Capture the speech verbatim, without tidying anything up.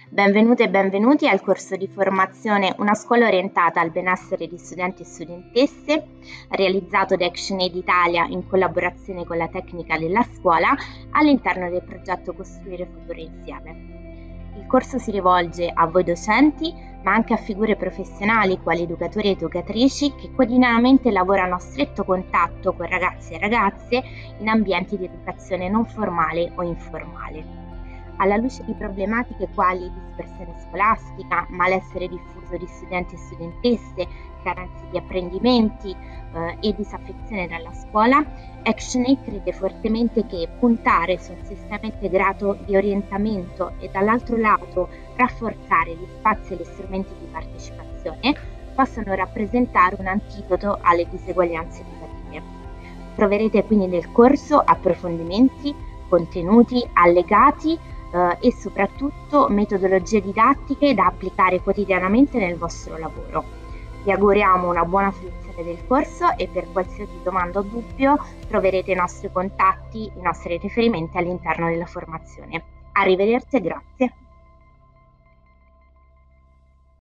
Benvenute e benvenuti al corso di formazione Una scuola orientata al benessere di studenti e studentesse, realizzato da ActionAid Italia in collaborazione con la tecnica della scuola all'interno del progetto Costruire Futuro Insieme. Il corso si rivolge a voi docenti, ma anche a figure professionali quali educatori e educatrici che quotidianamente lavorano a stretto contatto con ragazzi e ragazze in ambienti di educazione non formale o informale. Alla luce di problematiche quali dispersione scolastica, malessere diffuso di studenti e studentesse, carenze di apprendimenti eh, e disaffezione dalla scuola, ActionAid crede fortemente che puntare su un sistema integrato di orientamento e dall'altro lato rafforzare gli spazi e gli strumenti di partecipazione possano rappresentare un antidoto alle diseguaglianze educative. Troverete quindi nel corso approfondimenti, contenuti, allegati Uh, e soprattutto metodologie didattiche da applicare quotidianamente nel vostro lavoro. Vi auguriamo una buona fruizione del corso e per qualsiasi domanda o dubbio troverete i nostri contatti, i nostri riferimenti all'interno della formazione. Arrivederci e grazie.